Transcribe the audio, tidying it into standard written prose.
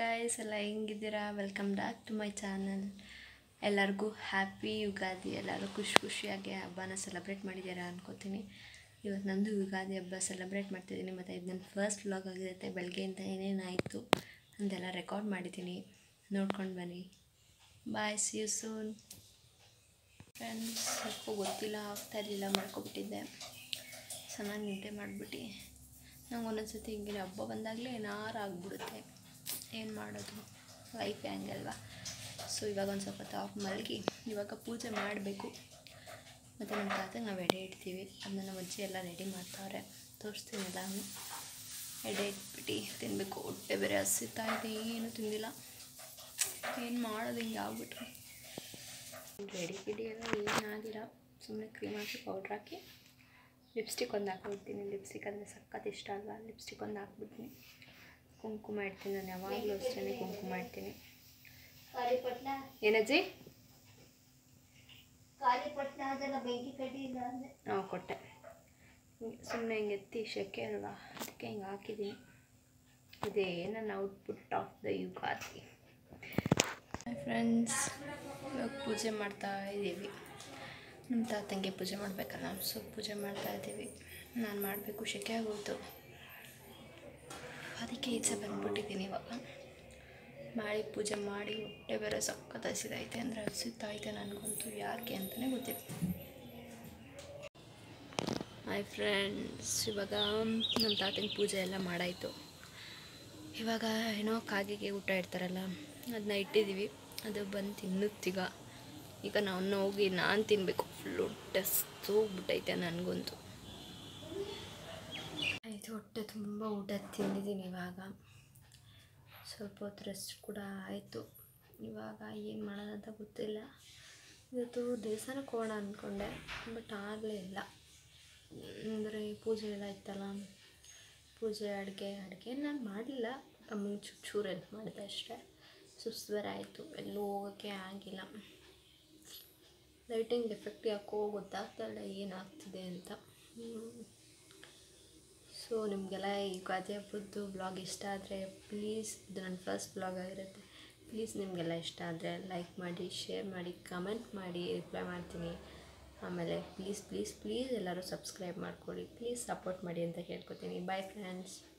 Guys ಎಲ್ಲ ಹೆಂಗಿದ್ದೀರಾ? Welcome back to my channel. ಎಲ್ಲರಿಗೂ ಹ್ಯಾಪಿ ಯುಗಾದಿ. ಎಲ್ಲರೂ ಖುಷಿಯಾಗಿ ಹಬ್ಬನ ಸೆಲೆಬ್ರೇಟ್ ಮಾಡಿದ್ದೀರಾ ಅನ್ಕೋತೀನಿ. ಇವತ್ತು ನಂದು ಯುಗಾದಿ ಹಬ್ಬ ಸೆಲೆಬ್ರೇಟ್ ಮಾಡ್ತಿದ್ದೀನಿ. ಮತ್ತು ಇದು ನನ್ನ ಫಸ್ಟ್ ವ್ಲಾಗ್ ಆಗಿರುತ್ತೆ. ಬೆಳಗ್ಗೆಯಿಂದ ಏನೇನಾಯಿತು ಅಂತೆಲ್ಲ ರೆಕಾರ್ಡ್ ಮಾಡಿದ್ದೀನಿ, ನೋಡ್ಕೊಂಡು ಬನ್ನಿ. Bye, see you soon. Friends, ಯಾಕೋ ಗೊತ್ತಿಲ್ಲ, ಆಗ್ತಾಯಿರಲಿಲ್ಲ, ಮಾಡ್ಕೊಬಿಟ್ಟಿದ್ದೆ. ಚೆನ್ನಾಗಿ ನಿದ್ದೆ ಮಾಡಿಬಿಟ್ಟು ನಂಗೆ ಒಂದೊಂದ್ಸತಿ ಹಿಂಗೆ ಹಬ್ಬ ಬಂದಾಗಲೇ ಏನಾರು ಆಗಿಬಿಡುತ್ತೆ. ಏನು ಮಾಡೋದು, ಲೈಫ್ ಹೆಂಗಲ್ವಾ. ಸೊ ಇವಾಗ ಒಂದು ಸ್ವಲ್ಪ ತಾವು ಮಲಗಿ ಇವಾಗ ಪೂಜೆ ಮಾಡಬೇಕು. ಮತ್ತು ನಮ್ಮ ತಾತಗೆ ನಾವು ಎಡೆ ಇಡ್ತೀವಿ. ಅದನ್ನ ನಮ್ಮ ಅಜ್ಜಿ ಎಲ್ಲ ರೆಡಿ ಮಾಡ್ತಾವ್ರೆ, ತೋರಿಸ್ತೀನಿ ಎಲ್ಲನೂ. ಎಡೆ ಇಟ್ಬಿಟ್ಟು ತಿನ್ನಬೇಕು. ಹೊಟ್ಟೆ ಬೇರೆ ಹಸಿತಾ ಇದೆ, ಏನೂ ತಿಂದಿಲ್ಲ. ಏನು ಮಾಡೋದು, ಹಿಂಗೆ ಆಗ್ಬಿಟ್ರೆ. ರೆಡಿ ಗಿಡಿ ಎಲ್ಲ ಏನಾಗಿಲ್ಲ, ಸುಮ್ಮನೆ ಕ್ರೀಮ್ ಹಾಕಿ ಪೌಡ್ರ್ ಹಾಕಿ ಲಿಪ್ಸ್ಟಿಕ್ ಒಂದು ಹಾಕ್ಬಿಡ್ತೀನಿ. ಲಿಪ್ಸ್ಟಿಕ್ ಅಂದರೆ ಸಖತ್ ಇಷ್ಟ ಅಲ್ವಾ. ಲಿಪ್ಸ್ಟಿಕ್ ಒಂದು ಹಾಕ್ಬಿಡ್ತೀನಿ. ಕುಂಕುಮ ಇಡ್ತೀನಿ. ನಾನು ಯಾವಾಗಲೂ ಅಷ್ಟೇ ಕುಂಕುಮ ಇಡ್ತೀನಿ. ಏನಜ್ಜಿ? ಹಾಂ, ಕೊಟ್ಟೆ. ಸುಮ್ಮನೆ ಹಿಂಗೆ ಎತ್ತಿ ಶೆಕೆ ಅಲ್ವಾ, ಅದಕ್ಕೆ ಹಿಂಗೆ ಹಾಕಿದ್ದೀನಿ. ಇದೇ ನನ್ನ output of the Ugadi. Friends, ಇವಾಗ ಪೂಜೆ ಮಾಡ್ತಾ ಇದ್ದೀವಿ. ನಮ್ಮ ತಾತಂಗೆ ಪೂಜೆ ಮಾಡಬೇಕಲ್ಲ, ಸೊ ಪೂಜೆ ಮಾಡ್ತಾ ಇದ್ದೀವಿ. ನಾನು ಮಾಡಬೇಕು, ಶೆಕೆ ಆಗೋಯ್ತು, ಅದಕ್ಕೆ ಈಚೆ ಬಂದ್ಬಿಟ್ಟಿದ್ದೀನಿ. ಇವಾಗ ಮಾಡಿ ಪೂಜೆ ಮಾಡಿ ಹೊಟ್ಟೆ ಬೇರೆ ಸಖತ್ ಹಸಿದೈತೆ, ಅಂದರೆ ಹಸಿತೈತೆ ನನಗಂತೂ, ಯಾಕೆ ಅಂತಲೇ ಗೊತ್ತಿಲ್ಲ. ಹಾಯ್ ಫ್ರೆಂಡ್ಸ್, ಇವಾಗ ನಮ್ಮ ತಾತನ ಪೂಜೆ ಎಲ್ಲ ಮಾಡಾಯಿತು. ಇವಾಗ ಏನೋ ಕಾಗೆಗೆ ಊಟ ಇಡ್ತಾರಲ್ಲ, ಅದನ್ನ ಇಟ್ಟಿದ್ದೀವಿ. ಅದು ಬಂದು ತಿನ್ನುತ್ತೀಗ. ಈಗ ನಾನು ಹೋಗಿ ನಾನು ತಿನ್ನಬೇಕು. ಫುಲ್ ಹೊಟ್ಟೆ ಹೋಗ್ಬಿಟ್ಟೈತೆ ನನಗಂತೂ. ಆಯಿತು, ಹೊಟ್ಟೆ ತುಂಬ ಊಟ ತಿಂದಿದ್ದೀನಿ. ಇವಾಗ ಸ್ವಲ್ಪ ಹೊತ್ತು ರೆಸ್ಟ್ ಕೂಡ ಆಯಿತು. ಇವಾಗ ಏನು ಮಾಡೋದಂತ ಗೊತ್ತಿಲ್ಲ. ಇವತ್ತು ದೇವಸ್ಥಾನಕ್ಕೆ ಹೋಗೋಣ ಅಂದ್ಕೊಂಡೆ, ಬಟ್ ಆಗಲೇ ಇಲ್ಲ. ಅಂದರೆ ಪೂಜೆ ಎಲ್ಲ ಇತ್ತಲ್ಲ, ಪೂಜೆ ಅಡುಗೆ ನಾನು ಮಾಡಲಿಲ್ಲ. ಅಮ್ಮನ ಚೂರು ಹೆಲ್ಪ್ ಮಾಡಿದೆ ಅಷ್ಟೇ. ಸುಸ್ತು ಬೇರೆ ಆಯಿತು, ಎಲ್ಲೂ ಹೋಗೋಕ್ಕೆ ಆಗಿಲ್ಲ. ಲೈಟಿಂಗ್ ಎಫೆಕ್ಟ್ ಯಾಕೋ ಗೊತ್ತಾಗ್ತಾಯಿಲ್ಲ ಏನಾಗ್ತಿದೆ ಅಂತ. ಸೊ ನಿಮಗೆಲ್ಲ ಈ ಯುಗಾದಿ ಹಬ್ಬದ್ದು ಬ್ಲಾಗ್ ಇಷ್ಟ ಆದರೆ ಪ್ಲೀಸ್, ಇದು ನನ್ನ ಫಸ್ಟ್ ಬ್ಲಾಗ್ ಆಗಿರುತ್ತೆ, ಪ್ಲೀಸ್ ನಿಮಗೆಲ್ಲ ಇಷ್ಟ ಆದರೆ ಲೈಕ್ ಮಾಡಿ, ಶೇರ್ ಮಾಡಿ, ಕಮೆಂಟ್ ಮಾಡಿ, ರಿಪ್ಲೈ ಮಾಡ್ತೀನಿ. ಆಮೇಲೆ ಪ್ಲೀಸ್ ಎಲ್ಲರೂ ಸಬ್ಸ್ಕ್ರೈಬ್ ಮಾಡ್ಕೊಳ್ಳಿ, ಪ್ಲೀಸ್ ಸಪೋರ್ಟ್ ಮಾಡಿ ಅಂತ ಕೇಳ್ಕೊತೀನಿ. Bye friends.